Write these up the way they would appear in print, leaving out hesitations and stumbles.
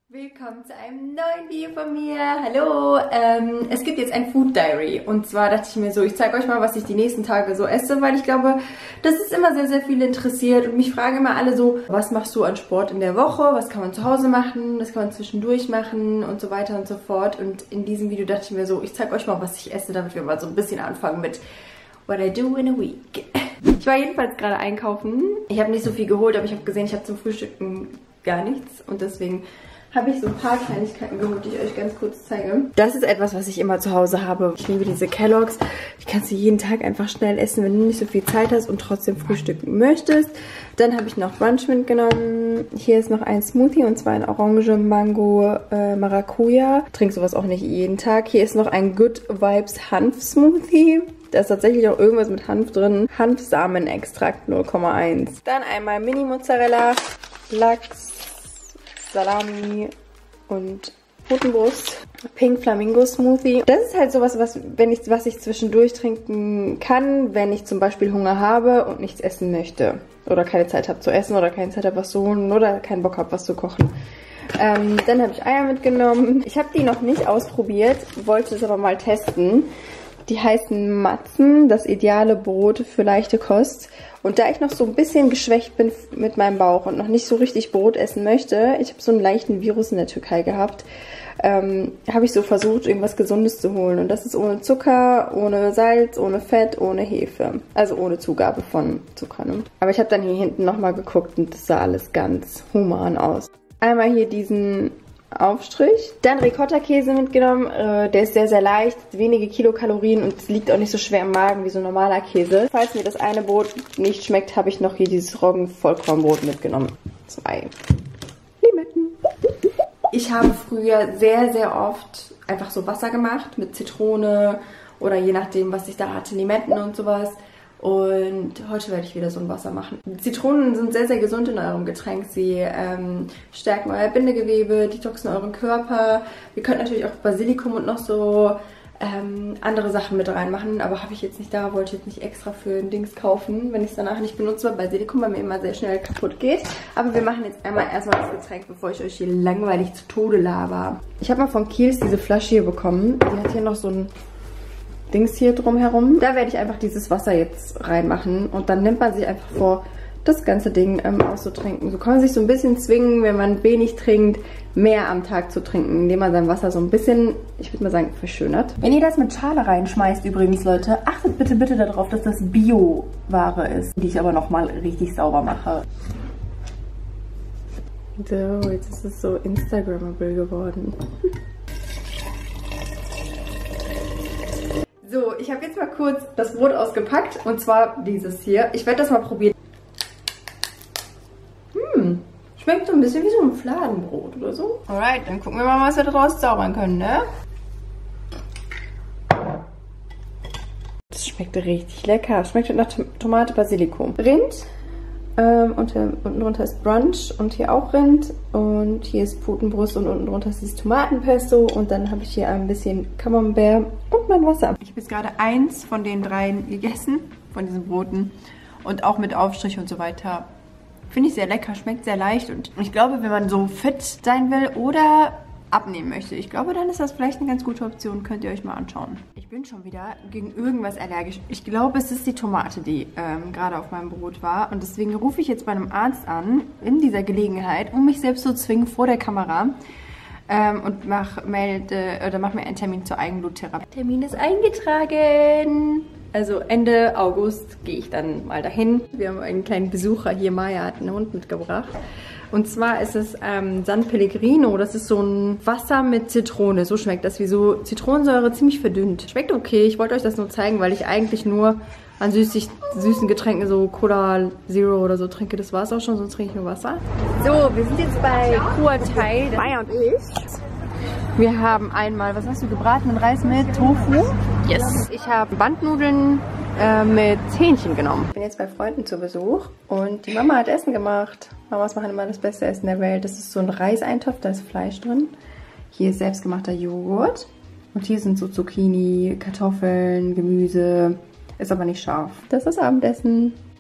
Willkommen zu einem neuen Video von mir. Hallo! Es gibt jetzt ein Food Diary und zwar dachte ich mir so, ich zeige euch mal, was ich die nächsten Tage so esse, weil ich glaube, das ist immer sehr, sehr viel interessiert und mich fragen immer alle so, was machst du an Sport in der Woche, was kann man zu Hause machen, was kann man zwischendurch machen und so weiter und so fort. Und in diesem Video dachte ich mir so, ich zeige euch mal, was ich esse, damit wir mal so ein bisschen anfangen mit What I do in a week. Ich war jedenfalls gerade einkaufen. Ich habe nicht so viel geholt, aber ich habe gesehen, ich habe zum Frühstücken gar nichts und deswegen habe ich so ein paar Kleinigkeiten geholt, die ich euch ganz kurz zeige. Das ist etwas, was ich immer zu Hause habe. Ich liebe diese Kellogg's. Ich kann sie jeden Tag einfach schnell essen, wenn du nicht so viel Zeit hast und trotzdem frühstücken möchtest. Dann habe ich noch Brunch mitgenommen. Hier ist noch ein Smoothie und zwar ein Orange, Mango, Maracuja. Ich trinke sowas auch nicht jeden Tag. Hier ist noch ein Good Vibes Hanf Smoothie. Da ist tatsächlich auch irgendwas mit Hanf drin. Hanfsamenextrakt 0,1. Dann einmal Mini-Mozzarella, Lachs, Salami und Putenbrust. Pink Flamingo Smoothie. Das ist halt sowas, was ich zwischendurch trinken kann, wenn ich zum Beispiel Hunger habe und nichts essen möchte. Oder keine Zeit habe zu essen oder keine Zeit habe, was zu holen oder keinen Bock habe, was zu kochen. Dann habe ich Eier mitgenommen. Ich habe die noch nicht ausprobiert, wollte es aber mal testen. Die heißen Matzen, das ideale Brot für leichte Kost. Und da ich noch so ein bisschen geschwächt bin mit meinem Bauch und noch nicht so richtig Brot essen möchte, ich habe so einen leichten Virus in der Türkei gehabt, habe ich so versucht, irgendwas Gesundes zu holen. Und das ist ohne Zucker, ohne Salz, ohne Fett, ohne Hefe. Also ohne Zugabe von Zucker. Ne? Aber ich habe dann hier hinten nochmal geguckt und das sah alles ganz human aus. Einmal hier diesen Aufstrich. Dann Ricotta-Käse mitgenommen. Der ist sehr, sehr leicht, wenige Kilokalorien und es liegt auch nicht so schwer im Magen wie so normaler Käse. Falls mir das eine Brot nicht schmeckt, habe ich noch hier dieses Roggen-Vollkornbrot mitgenommen. 2 Limetten. Ich habe früher sehr, sehr oft einfach so Wasser gemacht mit Zitrone oder je nachdem, was ich da hatte, Limetten und sowas. Und heute werde ich wieder so ein Wasser machen. Zitronen sind sehr, sehr gesund in eurem Getränk. Sie stärken euer Bindegewebe, detoxen euren Körper. Ihr könnt natürlich auch Basilikum und noch so andere Sachen mit reinmachen. Aber habe ich jetzt nicht da, wollte ich jetzt nicht extra für ein Dings kaufen, wenn ich es danach nicht benutze, weil Basilikum bei mir immer sehr schnell kaputt geht. Aber wir machen jetzt erstmal das Getränk, bevor ich euch hier langweilig zu Tode laber. Ich habe mal von Kiehl's diese Flasche hier bekommen. Die hat hier noch so ein Dings hier drumherum. Da werde ich einfach dieses Wasser jetzt reinmachen und dann nimmt man sich einfach vor, das ganze Ding auszutrinken. So kann man sich so ein bisschen zwingen, wenn man wenig trinkt, mehr am Tag zu trinken, indem man sein Wasser so ein bisschen, ich würde mal sagen, verschönert. Wenn ihr das mit Schale reinschmeißt übrigens, Leute, achtet bitte, bitte darauf, dass das Bio-Ware ist, die ich aber nochmal richtig sauber mache. So, jetzt ist es so Instagrammable geworden. So, ich habe jetzt mal kurz das Brot ausgepackt und zwar dieses hier. Ich werde das mal probieren. Schmeckt so ein bisschen wie so ein Fladenbrot oder so. Alright, dann gucken wir mal, was wir daraus zaubern können, ne? Das schmeckt richtig lecker. Schmeckt nach Tomate, Basilikum. Rind. Unten drunter ist Brunch und hier auch Rind und hier ist Putenbrust und unten drunter ist dieses Tomatenpesto und dann habe ich hier ein bisschen Camembert und mein Wasser. Ich habe jetzt gerade eins von den 3 gegessen, von diesen Broten und auch mit Aufstrich und so weiter. Finde ich sehr lecker, schmeckt sehr leicht und ich glaube, wenn man so fit sein will oder abnehmen möchte, ich glaube, dann ist das vielleicht eine ganz gute Option, könnt ihr euch mal anschauen. Ich bin schon wieder gegen irgendwas allergisch. Ich glaube, es ist die Tomate, die gerade auf meinem Brot war. Und deswegen rufe ich jetzt bei einem Arzt an, in dieser Gelegenheit, um mich selbst zu zwingen vor der Kamera. Und mach mir einen Termin zur Eigenbluttherapie. Termin ist eingetragen. Also Ende August gehe ich dann mal dahin. Wir haben einen kleinen Besucher hier. Maya hat einen Hund mitgebracht. Und zwar ist es San Pellegrino. Das ist so ein Wasser mit Zitrone. So schmeckt das, wie so Zitronensäure, ziemlich verdünnt. Schmeckt okay. Ich wollte euch das nur zeigen, weil ich eigentlich nur an süßen Getränken, so Cola Zero oder so trinke. Das war es auch schon, sonst trinke ich nur Wasser. So, wir sind jetzt bei Kruatay. Maya und ich. Wir haben einmal, was hast du, gebratenen Reis mit Tofu? Yes. Ich habe Bandnudeln mit Hähnchen genommen. Ich bin jetzt bei Freunden zu Besuch und die Mama hat Essen gemacht. Mamas machen immer das beste Essen der Welt. Das ist so ein Reiseintopf, da ist Fleisch drin. Hier ist selbstgemachter Joghurt. Und hier sind so Zucchini, Kartoffeln, Gemüse. Ist aber nicht scharf. Das ist das Abendessen.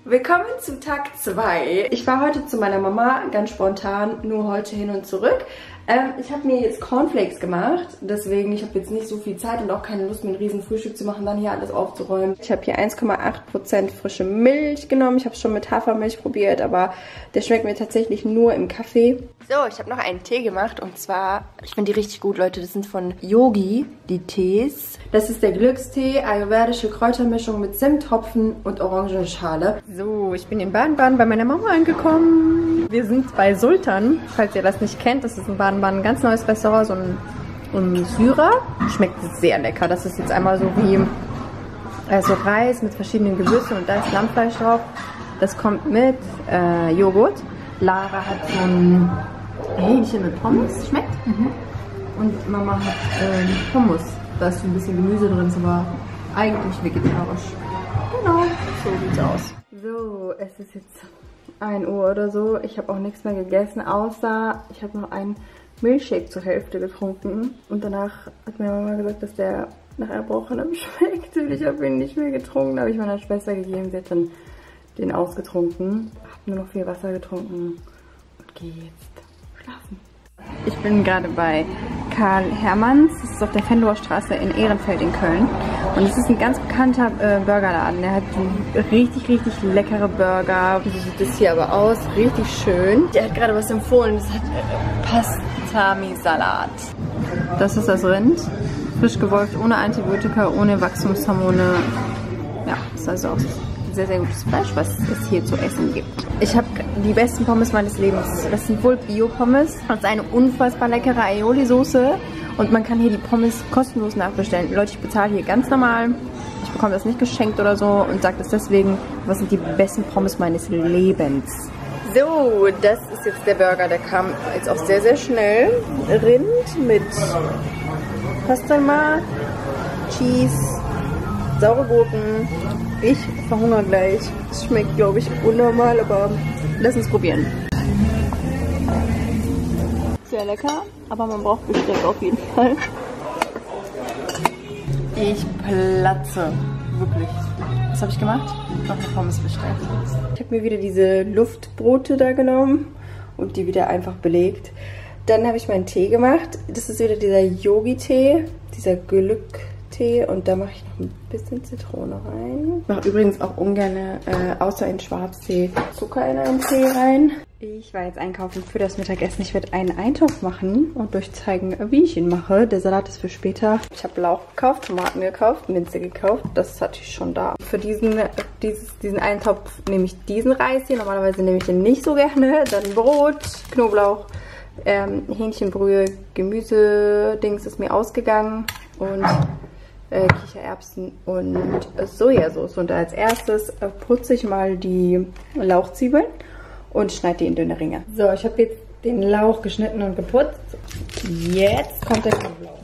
Willkommen zu Tag 2. Ich war heute zu meiner Mama, ganz spontan, nur heute hin und zurück. Ich habe mir jetzt Cornflakes gemacht, deswegen ich habe jetzt nicht so viel Zeit und auch keine Lust, mir ein riesen Frühstück zu machen, dann hier alles aufzuräumen. Ich habe hier 1,8% frische Milch genommen. Ich habe es schon mit Hafermilch probiert, aber der schmeckt mir tatsächlich nur im Kaffee. So, ich habe noch einen Tee gemacht und zwar, ich finde die richtig gut, Leute. Das sind von Yogi, die Tees. Das ist der Glückstee, ayurvedische Kräutermischung mit Zimt, Hopfen und Orangenschale. So, ich bin in Baden-Baden bei meiner Mama angekommen. Wir sind bei Sultan, falls ihr das nicht kennt. Das ist in Baden-Baden ein ganz neues Restaurant, so ein Syrer. Schmeckt sehr lecker. Das ist jetzt einmal so wie so Reis mit verschiedenen Gewürzen und da ist Lammfleisch drauf. Das kommt mit Joghurt. Lara hat so ein Hähnchen mit Pommes. Schmeckt. Und Mama hat Hummus. Da ist so ein bisschen Gemüse drin, aber eigentlich vegetarisch. Genau, so sieht's aus. So, es ist jetzt 1 Uhr oder so. Ich habe auch nichts mehr gegessen, außer ich habe noch einen Milchshake zur Hälfte getrunken. Und danach hat mir Mama gesagt, dass der nach Erbrochenem schmeckt. Und ich habe ihn nicht mehr getrunken. Da habe ich meiner Schwester gegeben. Sie hat dann den ausgetrunken. Habe nur noch viel Wasser getrunken und gehe jetzt schlafen. Ich bin gerade bei Karl Hermanns. Das ist auf der Fenloher Straße in Ehrenfeld in Köln. Und es ist ein ganz bekannter Burgerladen. Der hat richtig, richtig leckere Burger. So sieht das hier aber aus. Richtig schön. Der hat gerade was empfohlen. Das hat Pastami-Salat. Das ist das Rind. Frisch gewolft, ohne Antibiotika, ohne Wachstumshormone. Ja, das ist also auch sehr, sehr gutes Fleisch, was es hier zu essen gibt. Ich habe die besten Pommes meines Lebens. Das sind wohl Bio-Pommes. Das ist eine unfassbar leckere Aioli-Soße. Und man kann hier die Pommes kostenlos nachbestellen. Leute, ich bezahle hier ganz normal. Ich bekomme das nicht geschenkt oder so und sage das deswegen, was sind die besten Pommes meines Lebens. So, das ist jetzt der Burger. Der kam jetzt auch sehr, sehr schnell. Rind mit Pastama, Cheese, saure Gurken. Ich verhungere gleich. Es schmeckt, glaube ich, unnormal, aber lass uns probieren. Sehr lecker, aber man braucht Besteck auf jeden Fall. Ich platze. Wirklich. Was habe ich gemacht? Noch eine Pommes bestellt. Ich habe mir wieder diese Luftbrote da genommen und die wieder einfach belegt. Dann habe ich meinen Tee gemacht. Das ist wieder dieser Yogi-Tee, dieser Glücktee und da mache ich noch ein bisschen Zitrone rein. Ich mache übrigens auch ungern, außer in Schwarztee, Zucker in einen Tee rein. Ich war jetzt einkaufen für das Mittagessen. Ich werde einen Eintopf machen und euch zeigen, wie ich ihn mache. Der Salat ist für später. Ich habe Lauch gekauft, Tomaten gekauft, Minze gekauft. Das hatte ich schon da. Für diesen Eintopf nehme ich diesen Reis hier. Normalerweise nehme ich den nicht so gerne. Dann Brot, Knoblauch, Hähnchenbrühe, Gemüse-Dings ist mir ausgegangen. Und Kichererbsen und Sojasauce. Und als erstes putze ich mal die Lauchzwiebeln und schneide die in dünne Ringe. So, ich habe jetzt den Lauch geschnitten und geputzt. Jetzt kommt der Knoblauch.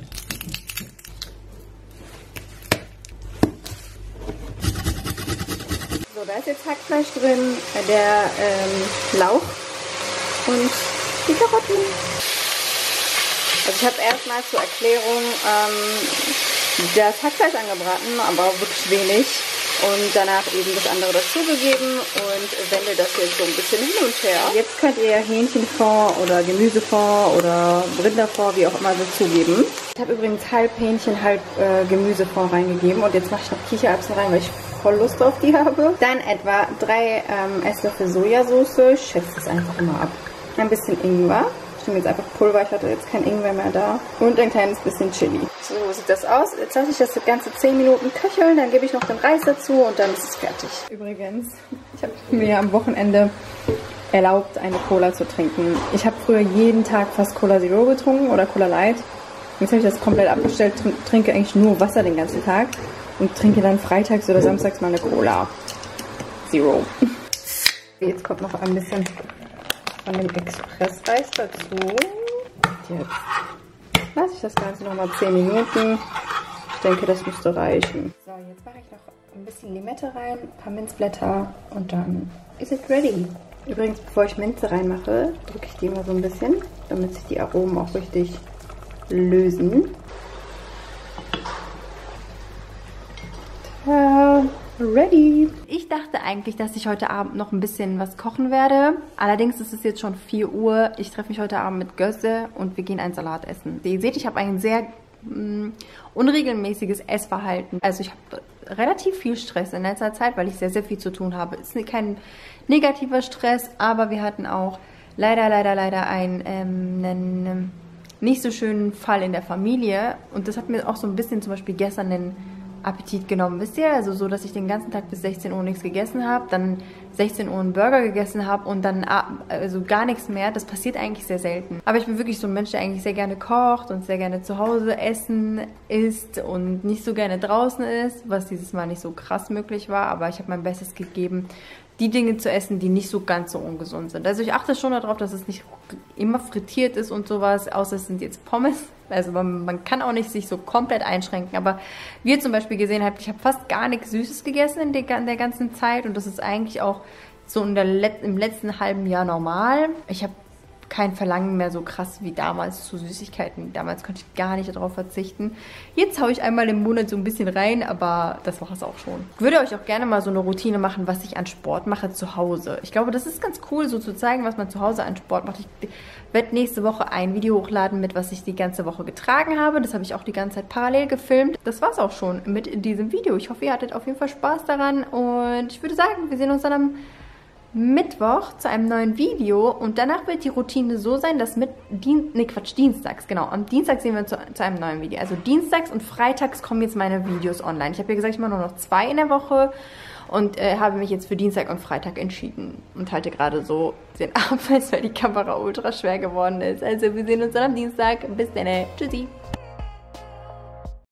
So, da ist jetzt Hackfleisch drin, der Lauch und die Karotten. Also ich habe erstmal zur Erklärung das Hackfleisch angebraten, aber wirklich wenig. Und danach eben das andere dazugegeben und wende das jetzt so ein bisschen hin und her. Jetzt könnt ihr Hähnchenfond oder Gemüsefond oder Rinderfond, wie auch immer, dazugeben. Ich habe übrigens halb Hähnchen, halb Gemüsefond reingegeben und jetzt mache ich noch Kichererbsen rein, weil ich voll Lust auf die habe. Dann etwa 3 Esslöffel Sojasauce. Ich schätze das einfach immer ab. Ein bisschen Ingwer. Ich nehme jetzt einfach Pulver, ich hatte jetzt kein Ingwer mehr da. Und ein kleines bisschen Chili. So sieht das aus. Jetzt lasse ich das Ganze 10 Minuten köcheln, dann gebe ich noch den Reis dazu und dann ist es fertig. Übrigens, ich habe mir am Wochenende erlaubt, eine Cola zu trinken. Ich habe früher jeden Tag fast Cola Zero getrunken oder Cola Light. Jetzt habe ich das komplett abgestellt, trinke eigentlich nur Wasser den ganzen Tag und trinke dann freitags oder samstags mal eine Cola Zero. Jetzt kommt noch ein bisschen von dem Expressreis dazu. Jetzt lasse ich das Ganze nochmal 10 Minuten. Ich denke, das müsste reichen. So, jetzt mache ich noch ein bisschen Limette rein, ein paar Minzblätter und dann ist es ready. Übrigens, bevor ich Minze reinmache, drücke ich die mal so ein bisschen, damit sich die Aromen auch richtig lösen. ready. Ich dachte eigentlich, dass ich heute Abend noch ein bisschen was kochen werde. Allerdings ist es jetzt schon 4 Uhr. Ich treffe mich heute Abend mit Gösse und wir gehen einen Salat essen. Ihr seht, ich habe ein sehr unregelmäßiges Essverhalten. Also ich habe relativ viel Stress in letzter Zeit, weil ich sehr, sehr viel zu tun habe. Es ist kein negativer Stress, aber wir hatten auch leider einen nicht so schönen Fall in der Familie. Und das hat mir auch so ein bisschen zum Beispiel gestern den Appetit genommen, wisst ihr? Also so, dass ich den ganzen Tag bis 16 Uhr nichts gegessen habe, dann 16 Uhr einen Burger gegessen habe und dann also gar nichts mehr. Das passiert eigentlich sehr selten. Aber ich bin wirklich so ein Mensch, der eigentlich sehr gerne kocht und sehr gerne zu Hause essen isst und nicht so gerne draußen ist, was dieses Mal nicht so krass möglich war. Aber ich habe mein Bestes gegeben, die Dinge zu essen, die nicht so ganz so ungesund sind. Also ich achte schon darauf, dass es nicht immer frittiert ist und sowas, außer es sind jetzt Pommes. Also man kann auch nicht sich so komplett einschränken. Aber wie ihr zum Beispiel gesehen habt, ich habe fast gar nichts Süßes gegessen in der ganzen Zeit. Und das ist eigentlich auch so im letzten halben Jahr normal. Ich habe kein Verlangen mehr so krass wie damals zu Süßigkeiten. Damals konnte ich gar nicht darauf verzichten. Jetzt haue ich einmal im Monat so ein bisschen rein, aber das war es auch schon. Ich würde euch auch gerne mal so eine Routine machen, was ich an Sport mache zu Hause. Ich glaube, das ist ganz cool, so zu zeigen, was man zu Hause an Sport macht. Ich werde nächste Woche ein Video hochladen, mit was ich die ganze Woche getragen habe. Das habe ich auch die ganze Zeit parallel gefilmt. Das war's auch schon mit diesem Video. Ich hoffe, ihr hattet auf jeden Fall Spaß daran und ich würde sagen, wir sehen uns dann am Mittwoch zu einem neuen Video und danach wird die Routine so sein, dass dienstags, genau. Am Dienstag sehen wir zu einem neuen Video. Also dienstags und freitags kommen jetzt meine Videos online. Ich habe ja gesagt, ich mache nur noch 2 in der Woche und habe mich jetzt für Dienstag und Freitag entschieden und halte gerade so den Abfall, weil die Kamera ultra schwer geworden ist. Also wir sehen uns dann am Dienstag. Bis dann. Tschüssi.